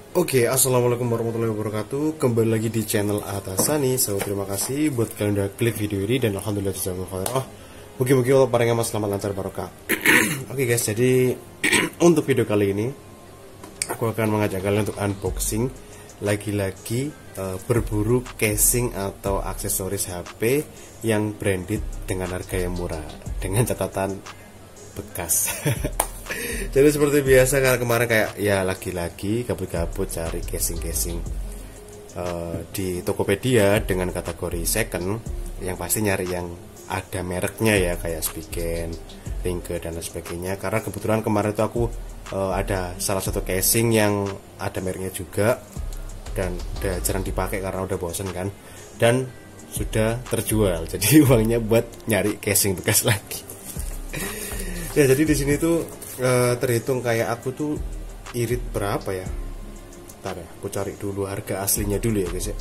Assalamualaikum warahmatullahi wabarakatuh. Kembali lagi di channel Atasani. So, terima kasih buat kalian udah klik video ini dan alhamdulillah jazakumullah khair. Mugi-mugi Allah paringama selamat lancar barokah. Oke guys, jadi untuk video kali ini aku akan mengajak kalian untuk unboxing lagi-lagi berburu casing atau aksesoris HP yang branded dengan harga yang murah dengan catatan bekas. Jadi seperti biasa, karena kemarin kayak ya lagi-lagi gabut-gabut cari casing-casing di Tokopedia dengan kategori second, yang pasti nyari yang ada mereknya ya, kayak Spigen, Ringke dan lain sebagainya. Karena kebetulan kemarin itu aku ada salah satu casing yang ada mereknya juga dan udah jarang dipakai karena udah bosen kan, dan sudah terjual. Jadi uangnya buat nyari casing bekas lagi. Ya, jadi di sini tuh terhitung kayak aku tuh irit berapa ya? Ntar ya, aku cari dulu harga aslinya dulu ya guys ya.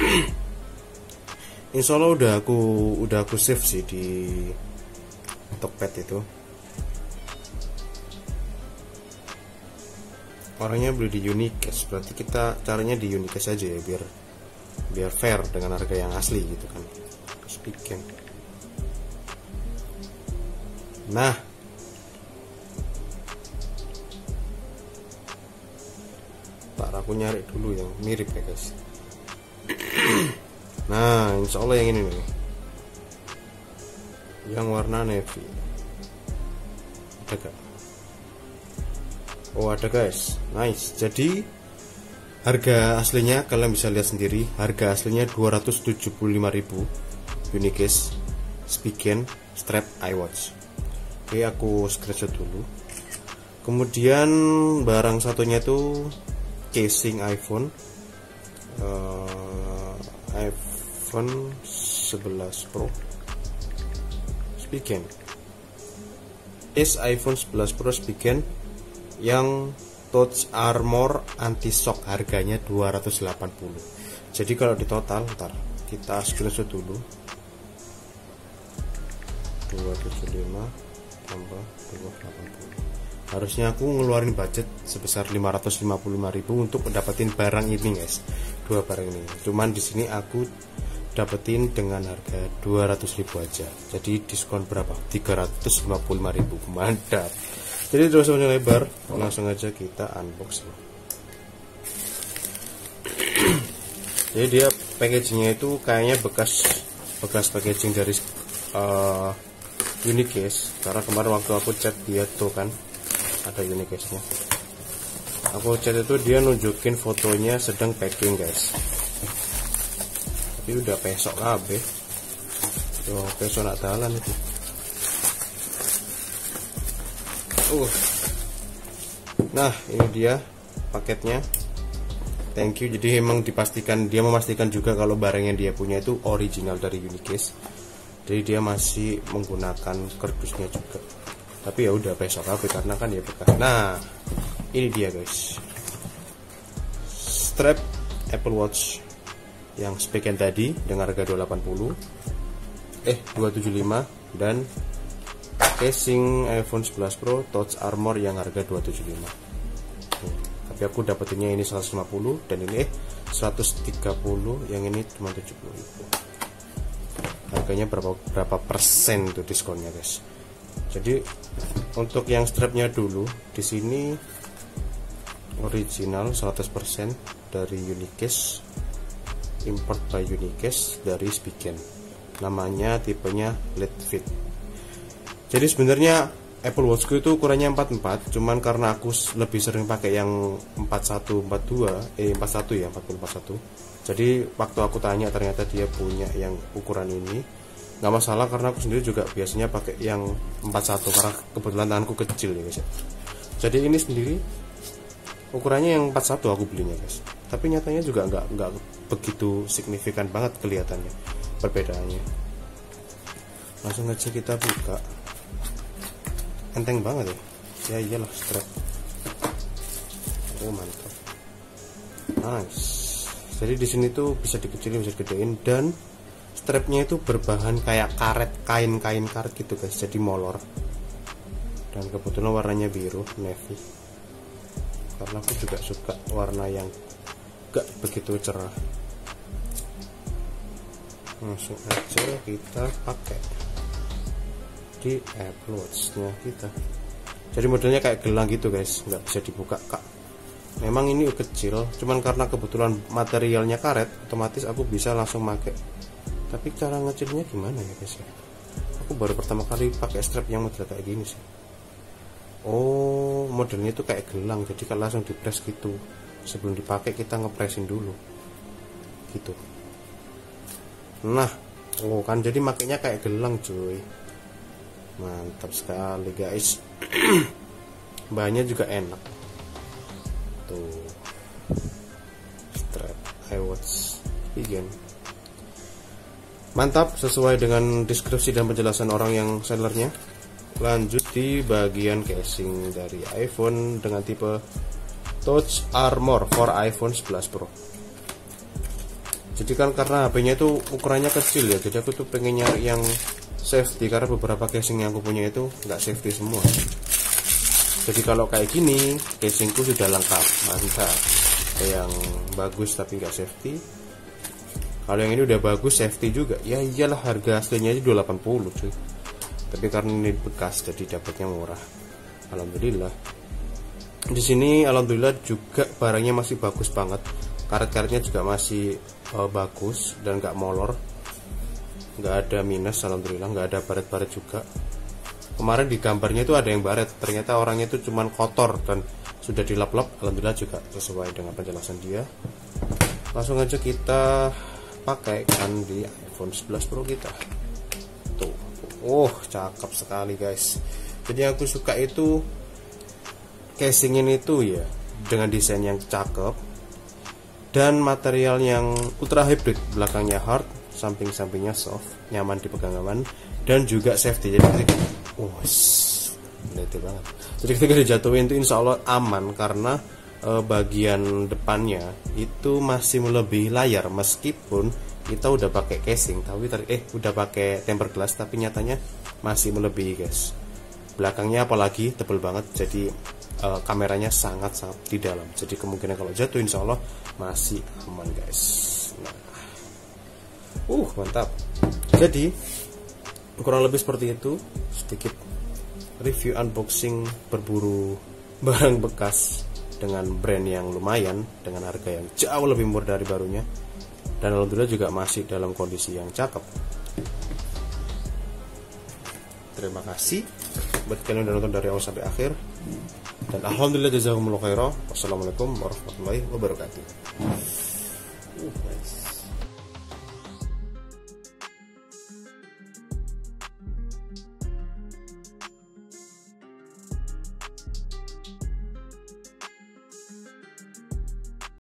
Insya Allah udah aku save sih di Tokped itu. Orangnya beli di Unicast, berarti kita caranya di Unicast aja ya, biar fair dengan harga yang asli gitu kan. Spigen. Nah, aku nyari dulu yang mirip ya guys. Nah, insya Allah yang ini nih, yang warna navy. Ada gak? Oh ada guys, nice. Jadi harga aslinya kalian bisa lihat sendiri. Harga aslinya 275.000 Unicast Spigen strap iWatch. Oke, aku screenshot dulu. Kemudian barang satunya itu casing iPhone 11 Pro Spigen. iPhone 11 Pro Spigen yang Touch Armor anti shock, harganya 280. Jadi kalau di total, ntar kita screenshot dulu. 275 tambah 280. Harusnya aku ngeluarin budget sebesar 555.000 untuk dapetin barang ini guys, dua barang ini. Cuman di sini aku dapetin dengan harga 200.000 aja. Jadi diskon berapa? 355.000. Mantap. Jadi terus lebar, langsung aja kita unboxing. Jadi dia packagingnya itu kayaknya bekas packaging dari Unicast, karena kemarin waktu aku chat dia tuh kan ada Unicastnya. Aku chat itu dia nunjukin fotonya sedang packing guys. Tapi udah pesok kabeh. Tuh pesok nak dalan itu. Nah, ini dia paketnya. Thank you. Jadi emang dia memastikan juga kalau barang yang dia punya itu original dari Unicast. Jadi dia masih menggunakan kardusnya juga. Tapi ya udah besok apa karena kan ya bekas. Nah, ini dia guys, strap Apple Watch yang Spigen tadi dengan harga 275 dan casing iPhone 11 Pro Touch Armor yang harga 275. Tapi aku dapetinnya ini 150 dan ini 130, yang ini cuma 70.000. Harganya berapa persen tuh diskonnya guys. Jadi untuk yang strapnya dulu, di sini original 100% dari Unicast, import by Unicast dari Spigen. Namanya tipenya LED Fit. Jadi sebenarnya Apple Watchku itu ukurannya 44, cuman karena aku lebih sering pakai yang 41 ya, 4041. Jadi waktu aku tanya ternyata dia punya yang ukuran ini. Nggak masalah, karena aku sendiri juga biasanya pakai yang 41 karena kebetulan tanganku kecil ya guys. Jadi ini sendiri ukurannya yang 41 aku belinya guys. Tapi nyatanya juga nggak begitu signifikan banget kelihatannya perbedaannya. Langsung aja kita buka. Enteng banget ya. Ya iyalah, strap. Oh mantap. Nice. Jadi di sini tuh bisa dikecilin, bisa digedein, dan strapnya itu berbahan kayak kain karet gitu guys, jadi molor. Dan kebetulan warnanya biru navy. karena aku juga suka warna yang gak begitu cerah. Langsung aja kita pakai di Apple Watch nya kita. Jadi modelnya kayak gelang gitu guys, nggak bisa dibuka kak. Memang ini kecil, cuman karena kebetulan materialnya karet, otomatis aku bisa langsung pakai. Tapi cara ngecilnya gimana ya guys ya? Aku baru pertama kali pakai strap yang model kayak gini sih. Oh, modelnya itu kayak gelang, jadi kalau langsung dipres gitu. Sebelum dipakai kita ngepresin dulu, gitu. Nah, oh kan jadi makainya kayak gelang cuy. Mantap sekali guys. Bahannya juga enak. Tuh. Strap iWatch Vegan. Mantap, sesuai dengan deskripsi dan penjelasan orang yang sellernya. Lanjut di bagian casing dari iPhone dengan tipe Touch Armor for iPhone 11 Pro. Jadi kan karena HP-nya itu ukurannya kecil ya, jadi aku tuh pengen nyari yang safety, karena beberapa casing yang aku punya itu nggak safety semua. Jadi kalau kayak gini casingku sudah lengkap, mantap. Yang bagus tapi nggak safety. Kalau yang ini udah bagus safety juga, ya iyalah, harga aslinya aja 280 cuy. Tapi karena ini bekas jadi dapatnya murah. Alhamdulillah. Di sini alhamdulillah juga barangnya masih bagus banget. Karet-karetnya juga masih bagus dan nggak molor, nggak ada minus, alhamdulillah, nggak ada baret-baret juga. Kemarin di gambarnya itu ada yang baret, ternyata orangnya itu cuman kotor dan sudah dilap-lap, alhamdulillah juga sesuai dengan penjelasan dia. Langsung aja kita pakai kan di iPhone 11 Pro kita. Tuh, oh cakep sekali guys. Jadi aku suka itu casing ini tuh ya, dengan desain yang cakep dan material yang ultra hybrid, belakangnya hard, samping-sampingnya soft, nyaman di pegangan dan juga safety. Jadi lihat banget. Jadi ketika dijatuhin itu insya Allah aman, karena bagian depannya itu masih melebihi layar, meskipun kita udah pakai casing, tapi udah pakai tempered glass, tapi nyatanya masih melebihi guys. Belakangnya apalagi tebel banget, jadi kameranya sangat-sangat di dalam. Jadi kemungkinan kalau jatuh insya Allah masih aman guys. Nah, mantap. Jadi kurang lebih seperti itu, sedikit review unboxing berburu barang bekas dengan brand yang lumayan, dengan harga yang jauh lebih murah dari barunya, dan alhamdulillah juga masih dalam kondisi yang cakep. Terima kasih buat kalian yang nonton dari awal sampai akhir, dan alhamdulillah jazakumullah khairan. Wassalamualaikum warahmatullahi wabarakatuh. Nice.